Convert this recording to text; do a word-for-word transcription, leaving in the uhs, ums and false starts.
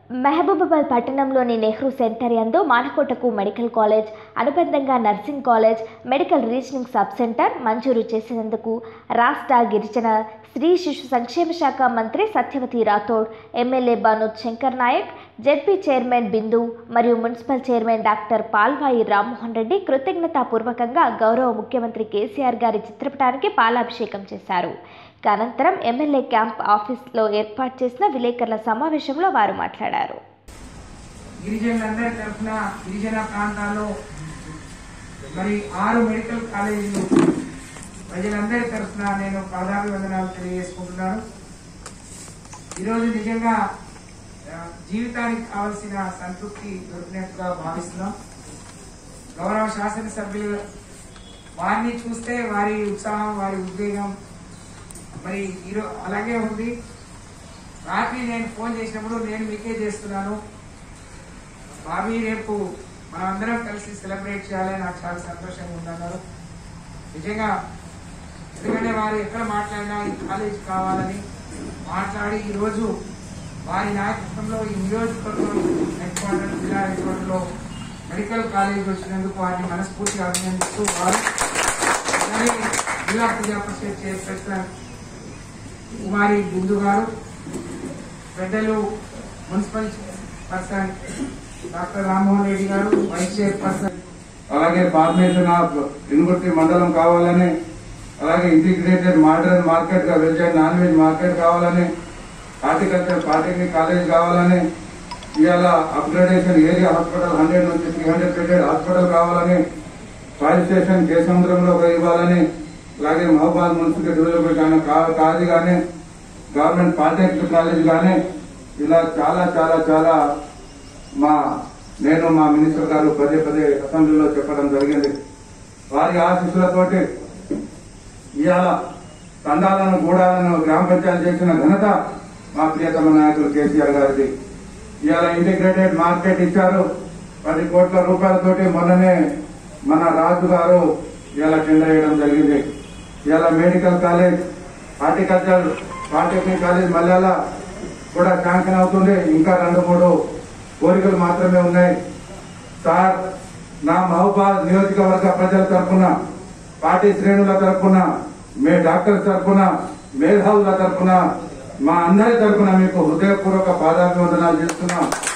మహబూబాబాద్ పట్టణంలోని నెహ్రూ సెంటర్ యందు మానకోటకు మెడికల్ కాలేజ్, అనుబంధంగా nursing college, medical reasoning sub centre మంజూరు చేసినందుకు రాష్ట్ర గిరిజన స్త్రీ శిశు సంక్షేమ శాఖ మంత్రి Satyavathi Rathod, MLA Banoth Shankar Naik, ZP chairman Bindu మరియు municipal chairman doctor Palvai Rammohan Reddy కృతజ్ఞతాపూర్వకంగా గౌరవ ముఖ్యమంత్రి కేసీఆర్ గారి చిత్రపటానికి పాలాభిషేకం చేశారు. అనంతరం ఎమ్మెల్యే క్యాంప్ ఆఫీస్లో ఏర్పాటు చేసిన విలేకరుల సమావేశంలో వారు మాట్లాడారు. గిరిజనులందరి తరఫున గిరిజన ప్రాంతాల్లో మరి ఆరు మెడికల్ కాలేజీలు ప్రజలందరి తరఫున నేను పాదాభివందనాలు తెలియజేసుకుంటున్నాను. ఈరోజు నిజంగా జీవితానికి కావలసిన సంతృప్తి దొరికినట్టుగా భావిస్తున్నాం. గౌరవ శాసనసభ్యులు వారిని చూస్తే వారి ఉత్సాహం, వారి ఉద్వేగం మరి ఈరోజు అలాగే ఉంది. రాత్రి నేను ఫోన్ చేసినప్పుడు నేను మీకే చేస్తున్నాను, బాబీ రేపు మనం అందరం కలిసి సెలబ్రేట్ చేయాలని నాకు చాలా సంతోషంగా ఉందన్నారు. నిజంగా ఎందుకంటే వారు ఎక్కడ మాట్లాడినా ఈ కాలేజ్ కావాలని మాట్లాడి ఈరోజు వారి నాయకత్వంలో ఈ నియోజకవర్గం హెడ్ క్వార్టర్, జిల్లా హెడ్ క్వార్టర్లో మెడికల్ కాలేజ్ వచ్చినందుకు వారిని మనస్ఫూర్తిగా అభినందిస్తూ వారు జిల్లా ప్రజా పరిషత్ చైర్పర్సన్ కుమారి బిందు గారు, పెద్దలు municipal person doctor Rammohan Reddy గారు, వైస్ చైర్పర్సన్, అలాగే ఫార్మేషన్ ఆఫ్ ఇనుగుర్తి మండలం కావాలని, అలాగే ఇంటిగ్రేటెడ్ మోడర్న్ మార్కెట్ గా veg and non veg market కావాలని, హార్టికల్చర్ పాలిటెక్నిక్ కాలేజ్ కావాలని, ఇవాళ అప్గ్రేడేషన్ ఏరియా హాస్పిటల్ హండ్రెడ్ నుంచి త్రీ హండ్రెడ్ బెడెడ్ హాస్పిటల్ కావాలని, ఫైర్ స్టేషన్ కేసముద్రంలో ఇవ్వాలని, అలాగే మహబాద్ మున్సిపల్ డెవలప్మెంట్ కాలేజ్ కానీ, గవర్నమెంట్ పాలిటెక్నిక్ కాలేజ్ కానీ, ఇలా చాలా చాలా చాలా మా నేను మా మినిస్టర్ గారు పదే పదే అసెంబ్లీలో చెప్పడం జరిగింది. వారి ఆశీస్సులతోటి ఇవాళ తండాలను గూడాలను గ్రామ పంచాయతీ చేసిన ఘనత మా ప్రియతమ నాయకులు కేసీఆర్ గారిది. ఇవాళ ఇంటిగ్రేటెడ్ మార్కెట్ ఇచ్చారు పది కోట్ల రూపాయలతోటి. మొన్ననే మన రాజు గారు ఇవాళ టెండర్ వేయడం జరిగింది. ఇవాళ medical college, horticulture polytechnic college Malyala కూడా శాంక్షన్ అవుతుంది. ఇంకా రెండు మూడు కోరికలు మాత్రమే ఉన్నాయి. సార్, నా మహబూబాద్ నియోజకవర్గ ప్రజల తరఫున, పార్టీ శ్రేణుల తరఫున, మే డాక్టర్స్ తరఫున, మేధావుల తరఫున, మా అందరి తరఫున మీకు హృదయపూర్వక పాదాభివందనాలు చేస్తున్నాం.